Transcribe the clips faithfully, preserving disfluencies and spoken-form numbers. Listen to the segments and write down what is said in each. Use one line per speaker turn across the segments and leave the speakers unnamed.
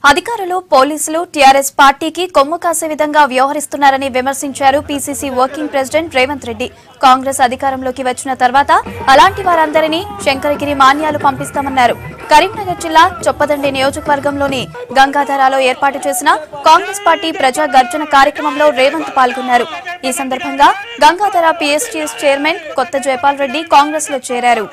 అధికారులు పోలీసులు టీఆర్ఎస్ పార్టీకి కొమ్ము కాసే విధంగా వ్యవహరిస్తున్నారని విమర్శించారు PCC working president Revanth Reddy. Congress అధికారంలోకి వచ్చిన తర్వాత అలాంటి వారందరినీ శంకరగిరి మాన్యాలు పంపిస్తామన్నారు. కరీంనగర్ జిల్లా చొప్పదండి నియోజకవర్గంలోని గంగాధరాలో ఏర్పాటు చేసిన కాంగ్రెస్ పార్టీ ప్రజా గర్జన కార్యక్రమంలో రేవంత్ పాల్గొన్నారు. ఈ సందర్భంగా గంగాధర పీఎస్టీఎస్ చైర్మన్ కొత్త జయపాల్ రెడ్డి కాంగ్రెస్ లో చేరారు.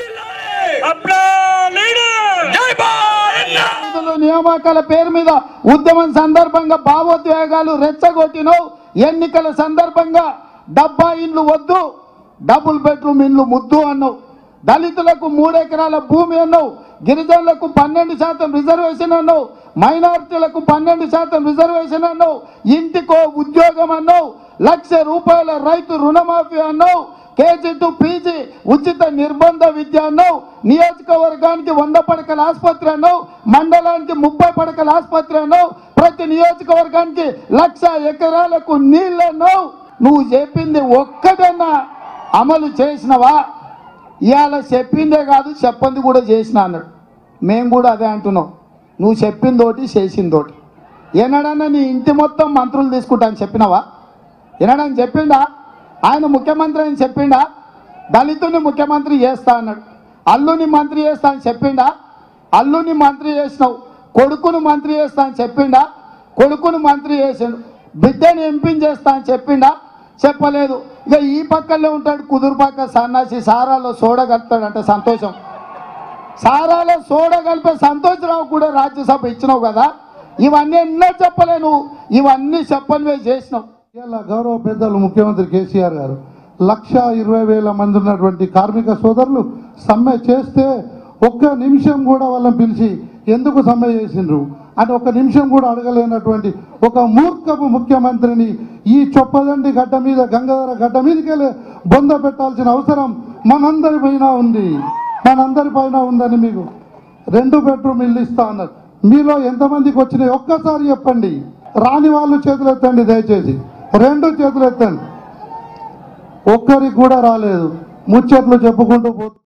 నియామకాల పేరు మీద ఉద్యమం సందర్భంగా భావోద్వేగాలు రెచ్చగొట్టినవు. ఎన్నికల సందర్భంగా డబ్బా ఇండ్లు వద్దు, డబుల్ బెడ్రూమ్ ఇండ్లు ముద్దు అన్నావు. దళితులకు మూడెకరాల భూమి అన్నావు. గిరిజనులకు పన్నెండు శాతం రిజర్వేషన్ అన్నావు. మైనారిటీలకు పన్నెండు శాతం రిజర్వేషన్ అన్నావు. ఇంటికో ఉద్యోగం అన్నావు. లక్ష రూపాయల రైతు రుణమాఫీ అన్నావు. కేజీ టు పీజీ ఉచిత నిర్బంధ విద్య అన్నావు. నియోజకవర్గానికి వంద పడకల ఆసుపత్రి అన్నావు. మండలానికి ముప్పై పడకల ఆసుపత్రి అన్నావు. ప్రతి నియోజకవర్గానికి లక్ష ఎకరాలకు నీళ్ళు అన్నావు. నువ్వు చెప్పింది ఒక్కటన్నా అమలు చేసినవా? ఇవాళ చెప్పిందే కాదు, చెప్పింది కూడా చేసిన అన్నాడు. మేము కూడా అదే అంటున్నాం. నువ్వు చెప్పిందోటి చేసిందోటి. ఎన్నడన్నా నీ ఇంటి మొత్తం మంత్రులు తీసుకుంటాను చెప్పినావా? ఎన్నడని చెప్పిండా? ఆయన ముఖ్యమంత్రి అని చెప్పిండా? దళితుని ముఖ్యమంత్రి చేస్తా అన్నాడు. అల్లుని మంత్రి చేస్తా అని చెప్పిండా? అల్లుని మంత్రి చేసినావు. కొడుకును మంత్రి చేస్తా అని చెప్పిండా? కొడుకును మంత్రి చేసాడు. బిడ్డని ఎంపీని చేస్తా అని చెప్పిండా? చెప్పలేదు. ఇక ఈ పక్కనే ఉంటాడు కుదురు పక్క సన్నాసి, సారాలో చూడగలుగుతాడంటే సంతోషం. సారాలో చూడగలిపే సంతోషరావు కూడా రాజ్యసభ ఇచ్చినావు కదా. ఇవన్నీ ఎన్నో చెప్పలేను, ఇవన్నీ చెప్పనివే చేసినావు.
ఇలా గౌరవ పెద్దలు ముఖ్యమంత్రి కేసీఆర్ గారు లక్ష ఇరవై వేల మంది ఉన్నటువంటి కార్మిక సోదరులు సమ్మె చేస్తే ఒక్క నిమిషం కూడా వాళ్ళని పిలిచి ఎందుకు సమ్మె చేసిండ్రు అని ఒక నిమిషం కూడా అడగలేనటువంటి ఒక మూర్ఖపు ముఖ్యమంత్రిని ఈ చొప్పదండి గడ్డ మీద, గంగాధర గడ్డ మీదకెళ్ళి బొంద పెట్టాల్సిన అవసరం మనందరి పైన ఉంది మనందరి పైన ఉందని మీకు రెండు బెడ్రూమ్ ఇల్లు ఇస్తా అన్నారు. మీలో ఎంతమందికి వచ్చినాయి ఒక్కసారి చెప్పండి. రాని వాళ్ళు చేతులు ఎత్తండి దయచేసి. రెండు చేతులు ఎత్తండి. ఒక్కరికి కూడా రాలేదు. ముచ్చట్లు చెప్పుకుంటూ పోతుంది.